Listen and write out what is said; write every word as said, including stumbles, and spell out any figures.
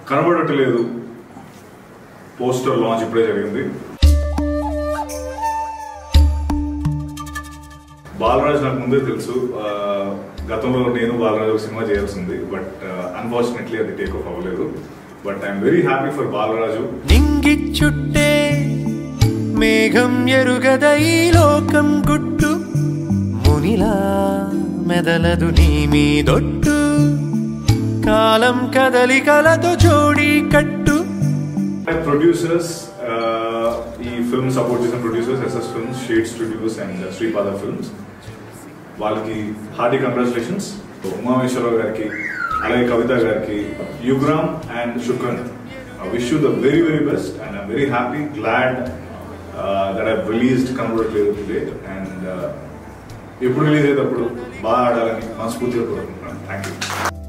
కనబడట్లేదు poster launch ఇప్పుడే జరిగింది. బాలరాజ్ నాకు ముందే తెలుసు, గతంలో నేను బాలరాజ్ ఒక సినిమా చేయాల్సింది, బట్ అన్ఫార్చునేట్లీ అది టేక్ ఆఫ్ అవ్వలేదు. But I'm very happy for Balaraju. నింగి చుట్టే మేఘం ఎరుగద ఈ లోకం గుట్టు మునిలా మెదలదు నీ మీదొట్టు కాలం కదలికలతో జోడి కట్టు. ప్రొడ్యూసర్స్ ఈ ఫిల్మ్ సపోర్ట్ చేసిన producers SS films, shade studios and Shripada films, వాళ్ళకి హార్టీ కంగ్రాచులేషన్స్. ఉమామేశ్వరరావు గారికి, అలాగే కవిత గారికి, Yugram and Shukran, wish you the very very best and I'm very happy, glad that I released కనబడట్లేదు టుడే. అండ్ ఎప్పుడు రిలీజ్ అయ్యేటప్పుడు బాగా ఆడాలని మనస్ఫూర్తిగా కోరుకుంటున్నాను. Thank you.